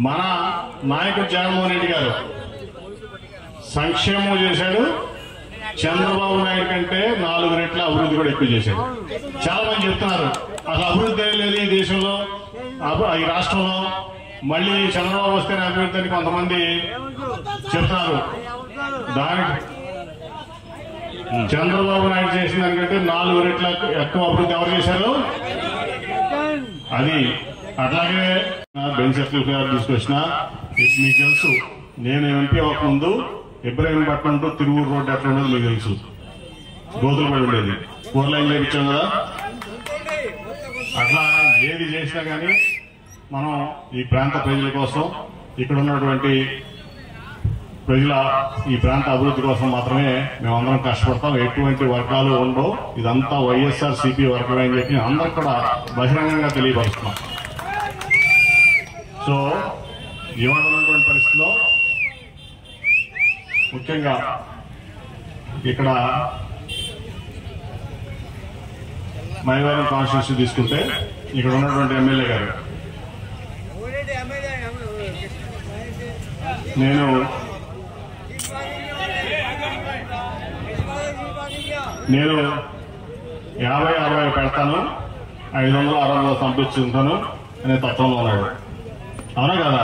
మన నాయకుడు జగన్మోహన్ రెడ్డి గారు సంక్షేమం చేశాడు, చంద్రబాబు నాయుడు కంటే 4 రెట్ల అభివృద్ధి కూడా ఎక్కువ చేశాడు. చాలా మంది చెప్తున్నారు అసలు అభివృద్ధి లేదు ఈ దేశంలో, ఈ రాష్ట్రంలో, మళ్ళీ చంద్రబాబు వస్తేనే అభివృద్ధి అని కొంతమంది చెప్తున్నారు. దానికి చంద్రబాబు నాయుడు చేసిన దానికంటే 4 రెట్ల ఎక్కువ అభివృద్ధి ఎవరు చేశారు? అది అట్లాగే బెంచ్ గారు తీసుకొచ్చిన మీకు తెలుసు. నేను ఎంపీ అవ్వకముందు ఇబ్రహీంపట్నం టు తిరువూరు రోడ్డు ఎట్లా ఉండదు మీకు తెలుసు. గోతులు పడి ఉండేది, 4 లైన్లు వేయించాం కదా. అట్లా ఏది చేసినా కానీ మనం ఈ ప్రాంత ప్రజల కోసం, ఇక్కడ ఉన్నటువంటి ప్రజల ఈ ప్రాంత అభివృద్ధి కోసం మాత్రమే మేమందరం కష్టపడతాం. ఎటువంటి వర్గాలు ఉండవు, ఇదంతా వైఎస్ఆర్సీపీ వర్గమే అని చెప్పి అందరం కూడా బహిరంగంగా తెలియపరుస్తున్నాం. సో ఇవాళ ఉన్నటువంటి పరిస్థితిలో ముఖ్యంగా ఇక్కడ మైలవరం కాన్స్టిట్యూన్సీ తీసుకుంటే ఇక్కడ ఉన్నటువంటి ఎమ్మెల్యే గారు, నేను నేను 50-60 పెడతాను, 500-600 పంపించుకుంటాను అనే తత్వంలో ఉన్నాడు. అవునా కదా?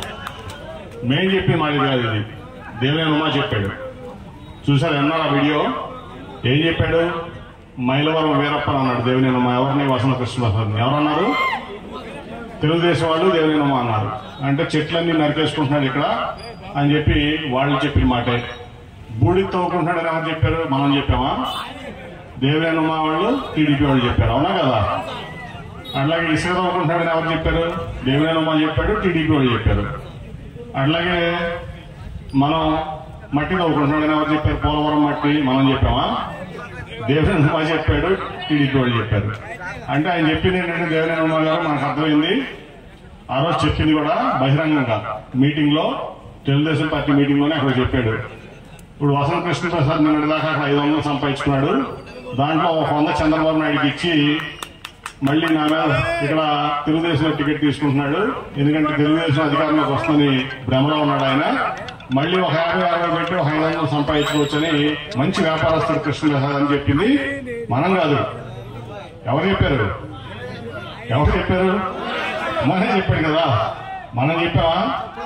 మేం చెప్పి మాది కాదు ఇది, దేవేనమ్మా చెప్పాడు. చూసారు ఎన్నారా వీడియో? ఏం చెప్పాడు? మైలవరం వీరప్పన్ అన్నాడు దేవినేనమ్మ. ఎవరిని? వసంత కృష్ణప్రసాద్. ఎవరన్నారు? తెలుగుదేశం వాళ్ళు దేవినేనమ్మ అన్నారు. అంటే చెట్లన్నీ నరికేసుకుంటున్నాడు ఇక్కడ అని చెప్పి వాళ్ళు చెప్పిన మాటే. బూడి తవ్వుకుంటున్నాడని ఎవరు చెప్పారు? మనం చెప్పామా? దేవినేనమ్మ వాళ్ళు, టీడీపీ వాళ్ళు చెప్పారు. అవునా కదా? అట్లాగే ఇసుక తవ్వుకుంటున్నాడని ఎవరు చెప్పారు? దేవినేనమ్మ చెప్పాడు, టీడీపీ వాళ్ళు చెప్పారు. అట్లాగే మనం మట్టి తవ్వుకుంటున్నాడని ఎవరు చెప్పారు? పోలవరం మట్టి మనం చెప్పామా? దేవినేనమ్మ చెప్పాడు, టీడీపీ వాళ్ళు చెప్పారు. అంటే ఆయన చెప్పింది ఏంటంటే దేవినేనమ్మ గారు మనకు అర్థమైంది. ఆ రోజు చెప్పింది కూడా బహిరంగంగా మీటింగ్ లో, తెలుగుదేశం పార్టీ మీటింగ్ లోనే అక్కడ చెప్పాడు. ఇప్పుడు వసంత కృష్ణప్రసాద్ నిన్నటి దాకా అక్కడ 500 సంపాదించుకున్నాడు. దాంట్లో 100 చంద్రబాబు నాయుడుకి ఇచ్చి మళ్ళీ నా మీద ఇక్కడ తెలుగుదేశం టికెట్ తీసుకుంటున్నాడు. ఎందుకంటే తెలుగుదేశం అధికారంలోకి వస్తుందని భ్రమలో ఉన్నాడు ఆయన. మళ్ళీ ఒక 50-60 పెట్టి 500 సంపాదించుకోవచ్చని మంచి వ్యాపారస్తుడు కృష్ణప్రసాద్ అని చెప్పింది మనం కాదు. ఎవరు చెప్పారు? ఎవరు చెప్పారు? మనమే చెప్పాడు కదా. మనం చెప్పావా?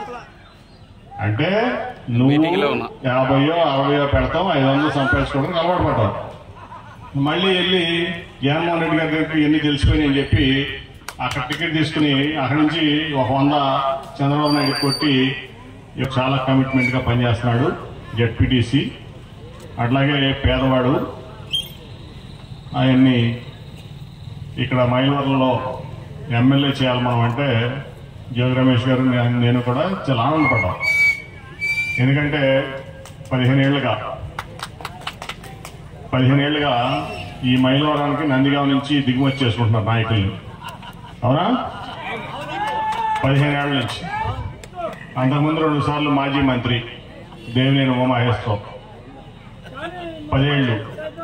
అంటే నువ్వు 50-60 పెడతావు, 500 సంపాదించుకోవడానికి అలవాటు పడ్డావు. మళ్ళీ వెళ్ళి జగన్మోహన్ రెడ్డి గారి దగ్గరికి ఎన్ని తెలిసిపోయి అని చెప్పి అక్కడ టికెట్ తీసుకుని అక్కడి నుంచి ఒక 100 చంద్రబాబు నాయుడు కొట్టి చాలా కమిట్మెంట్ గా పనిచేస్తున్నాడు. జెడ్పీటీసీ అట్లాగే పేదవాడు. ఆయన్ని ఇక్కడ మైలవరంలో ఎమ్మెల్యే చేయాలి మనం అంటే జోగి రమేష్ గారు నేను కూడా చాలా ఆనందపడ్డాం. ఎందుకంటే 15 ఏళ్లుగా ఈ మైలవరానికి నందిగాం నుంచి దిగుమతి చేసుకుంటున్నారు నాయకుల్ని. అవునా? 15 ఏళ్ల నుంచి. అంతకుముందు 2 సార్లు మాజీ మంత్రి దేవినేని ఉమామహేశ్వరరావు. 10 ఏళ్లు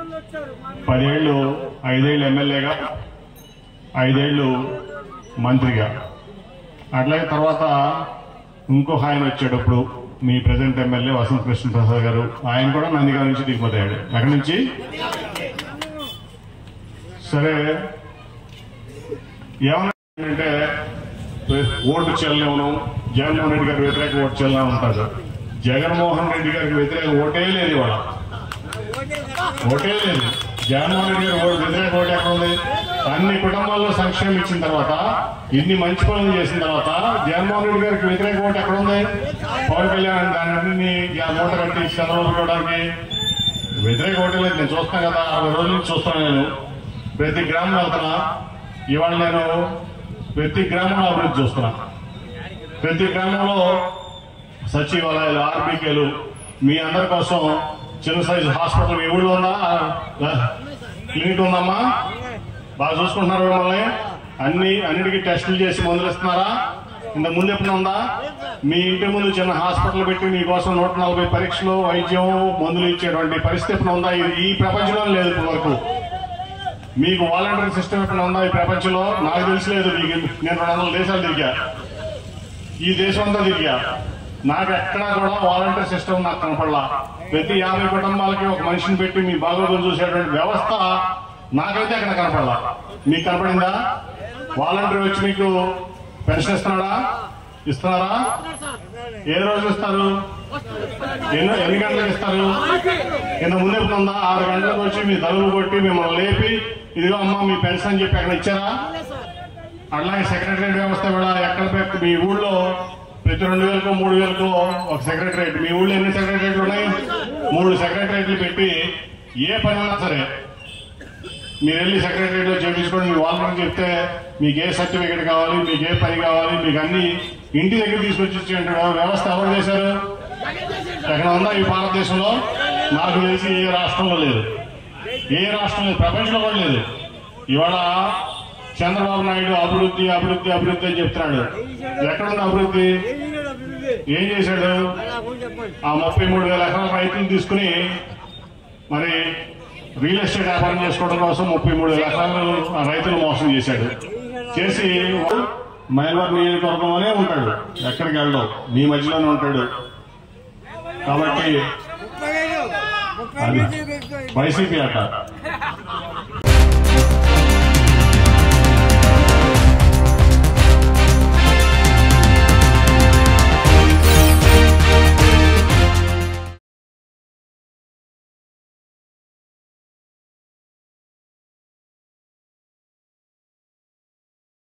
5 ఏళ్లు ఎమ్మెల్యేగా, 5 ఏళ్లు మంత్రిగా. అట్లాగే తర్వాత ఇంకొక ఆయన వచ్చేటప్పుడు మీ ప్రజెంట్ ఎమ్మెల్యే వసంత కృష్ణప్రసాద్ గారు, ఆయన కూడా నందిగాం నుంచి దిగుమతి అయ్యాడు. అక్కడి నుంచి సరే ఏమన్నా ఓటు చెల్లెవను, జగన్మోహన్ రెడ్డి గారికి వ్యతిరేక ఓటు చెల్లె ఉంటారు. జగన్మోహన్ రెడ్డి గారికి వ్యతిరేక ఓటే లేదు, ఇవాళ ఓటే లేదు. జగన్మోహన్ రెడ్డి గారి వ్యతిరేక ఓటు ఎక్కడ ఉంది? అన్ని కుటుంబాల్లో సంక్షేమం ఇచ్చిన తర్వాత, ఇన్ని మంచి పనులు చేసిన తర్వాత జగన్మోహన్ రెడ్డి గారికి వ్యతిరేక ఓటు ఎక్కడ ఉంది? పవన్ కళ్యాణ్ దాన్ని మూట కట్టి చదవడానికి వ్యతిరేక ఓటు లేదు. నేను చూస్తాను కదా, 60 రోజుల నుంచి చూస్తాను. నేను ప్రతి గ్రామం వెళ్తున్నా. ఇవాళ నేను ప్రతి గ్రామంలో అభివృద్ధి చూస్తున్నా. ప్రతి గ్రామంలో సచివాలయాలు, ఆర్బీకేలు, మీ అందరి కోసం చిన్న సైజు హాస్పిటల్ మీ ఊళ్ళో ఉందా? క్లినిక్ ఉందమ్మా? బాగా చూసుకుంటున్నారు మిమ్మల్ని? అన్నిటికీ టెస్టులు చేసి మందులు ఇస్తున్నారా? ఇంత ముందు ఎప్పుడు ఉందా? మీ ఇంటి ముందు చిన్న హాస్పిటల్ పెట్టి మీకోసం 140 పరీక్షలు, వైద్యం, మందులు ఇచ్చేటువంటి పరిస్థితి ఎప్పుడు ఉందా? ఈ ప్రపంచంలో లేదు ఇప్పటి వరకు. మీకు వాలంటీర్ సిస్టమ్ ఎప్పుడు ఉందా ఈ ప్రపంచంలో? నాకు తెలిసి లేదు. నేను 200 దేశాలు తిరిగా. ఈ దేశం అంతా తిరిగా, నాకు ఎక్కడా కూడా వాలంటీర్ సిస్టమ్ నాకు కనపడలా. ప్రతి 50 కుటుంబాలకి ఒక మనిషిని పెట్టి మీ బాగోగులు చూసేటువంటి వ్యవస్థ నాకైతే అక్కడ కనపడలా. మీకు కనపడిందా? వాలంటీర్ వచ్చి మీకు పెన్షన్ ఇస్తున్నారా? ఏ రోజు ఇస్తారు? ఎన్ని గంటలకు ఇస్తారు? కింద ముందే ఉందా? 6 గంటలకు వచ్చి మీ తలుపు కొట్టి మిమ్మల్ని లేపి ఇదిగో అమ్మా మీ పెన్షన్ అని చెప్పి అక్కడ ఇచ్చారా? అట్లాగే సెక్రటరియట్ వ్యవస్థ కూడా ఎక్కడ మీ ఊళ్ళో ప్రతి 2,000కో 3,000కో ఒక సెక్రటరియట్. మీ ఊళ్ళో ఎన్ని సెక్రటరియట్లు ఉన్నాయి? 3 సెక్రటరియట్లు పెట్టి ఏ పని ఉన్నా సరే మీరు వెళ్ళి సెక్రటరియట్ లో చేయించుకోండి. మీ వాళ్ళని చెప్తే మీకు ఏ సర్టిఫికేట్ కావాలి, మీకు ఏ పని కావాలి, మీకు అన్ని ఇంటి దగ్గర తీసుకొచ్చి వ్యవస్థ ఎవరు చేశారు? ఎక్కడ ఉందా ఈ భారతదేశంలో? నాకు తెలిసి ఏ రాష్ట్రంలో లేదు, ప్రపంచంలో కూడా లేదు. ఇవాళ చంద్రబాబు నాయుడు అభివృద్ధి అభివృద్ధి అభివృద్ధి అని చెప్తున్నాడు. ఎక్కడుంది అభివృద్ధి? ఏం చేశాడు? ఆ 33,000 ఎకరాల రైతులు తీసుకుని మరి రియల్ ఎస్టేట్ వ్యాపారం చేసుకోవడం కోసం 33,000 ఎకరాలు ఆ రైతులు మోసం చేశాడు. చేసి మైలవరం నియోజకవర్గంలోనే ఉంటాడు, ఎక్కడికి వెళ్ళడం, మీ మధ్యలోనే ఉంటాడు. కాబట్టి అది వైసీపీ అట.